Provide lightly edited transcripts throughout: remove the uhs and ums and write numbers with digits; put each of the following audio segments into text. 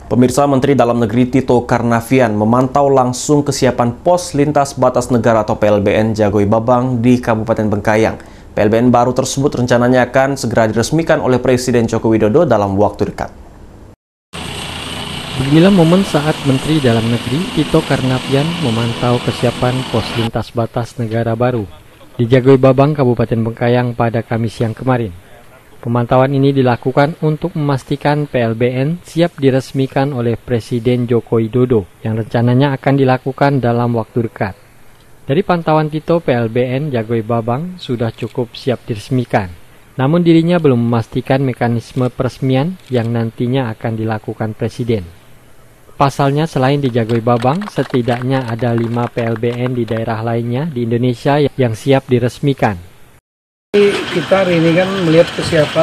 Pemirsa, Menteri Dalam Negeri Tito Karnavian memantau langsung kesiapan pos lintas batas negara atau PLBN Jagoi Babang di Kabupaten Bengkayang. PLBN baru tersebut rencananya akan segera diresmikan oleh Presiden Joko Widodo dalam waktu dekat. Beginilah momen saat Menteri Dalam Negeri Tito Karnavian memantau kesiapan pos lintas batas negara baru di Jagoi Babang, Kabupaten Bengkayang pada Kamis siang kemarin. Pemantauan ini dilakukan untuk memastikan PLBN siap diresmikan oleh Presiden Joko Widodo yang rencananya akan dilakukan dalam waktu dekat. Dari pantauan Tito, PLBN Jagoi Babang sudah cukup siap diresmikan. Namun dirinya belum memastikan mekanisme peresmian yang nantinya akan dilakukan Presiden. Pasalnya selain di Jagoi Babang, setidaknya ada 5 PLBN di daerah lainnya di Indonesia yang siap diresmikan. Kita hari ini kan melihat kesiapan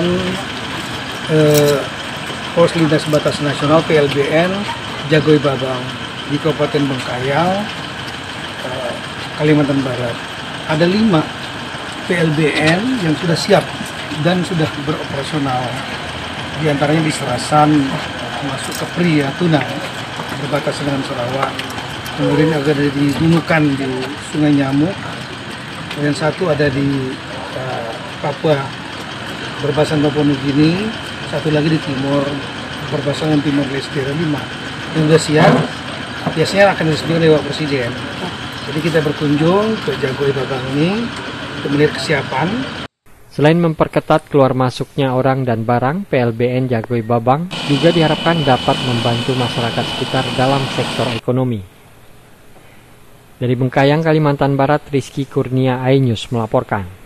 pos lintas batas nasional PLBN Jagoi Babang di Kabupaten Bengkayang, Kalimantan Barat. Ada 5 PLBN yang sudah siap dan sudah beroperasional. Di antaranya di Serasan, masuk ke Pria, Tuna, berbatasan dengan Sarawak. Kemudian ada di Nunukan di Sungai Nyamuk. Dan satu ada di Papua, berbatasan Papua Nugini, satu lagi di timur, berbatasan Timor Leste. 5 yang sudah siap, biasanya akan diresmikan oleh Pak Presiden. Jadi kita berkunjung ke Jagoi Babang ini untuk melihat kesiapan. Selain memperketat keluar masuknya orang dan barang, PLBN Jagoi Babang juga diharapkan dapat membantu masyarakat sekitar dalam sektor ekonomi. Dari Bengkayang, Kalimantan Barat, Rizky Kurnia, iNews melaporkan.